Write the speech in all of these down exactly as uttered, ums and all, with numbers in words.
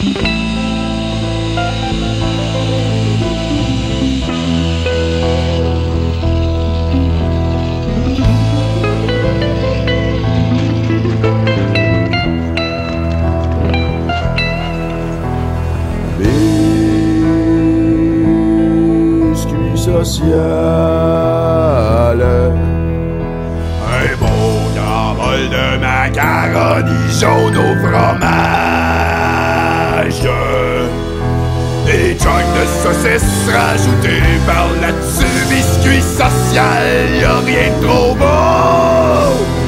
Sociale. Un bon envol de macaroni jaune au fromage. Des chunks de saucisses rajoutés par là-dessus. Biscuit social, y'a rien de trop beau.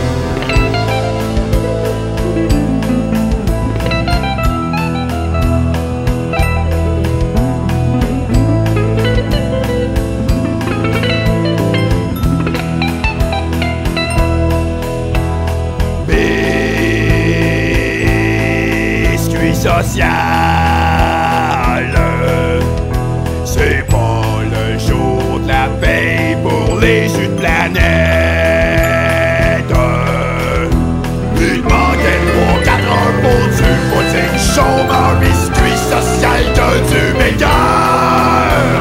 Social, c'est pas le jour de la paix pour les jus de planète. Il manquait trois quatre heures pour du pudding chaume, un biscuit social que du meilleur.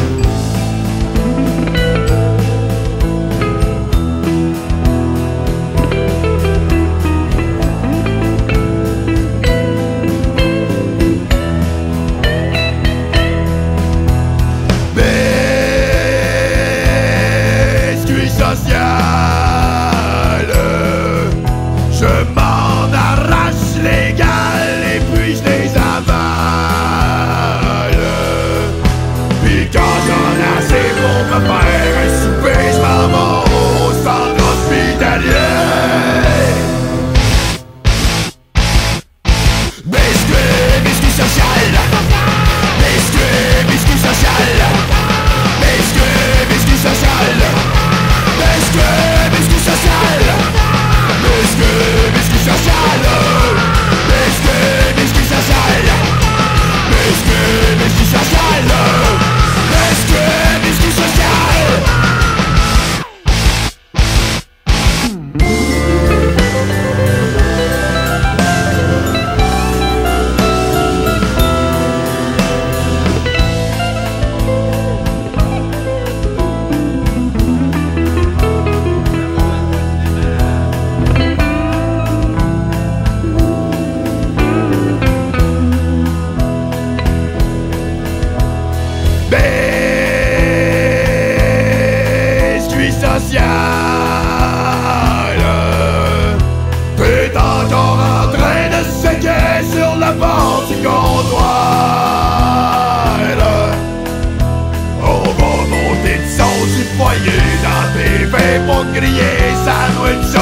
Je m'en arrache légal et puis je les avale. Puis quand j'en ai assez pour me faire un souper, je m'en vais au centre hospitalier. Biscuit, biscuit social. Biscuit, biscuit social. Biscuit, biscuit social. Biscuit, biscuit social. Biscuit, biscuit social. Biscuit, biscuit social. Biscuit, biscuit social. Biscuit, biscuit social. T'es encore en train de séquer sur la porte du comptoir. On va monter le son du foyer dans tes vins pour crier sandwich.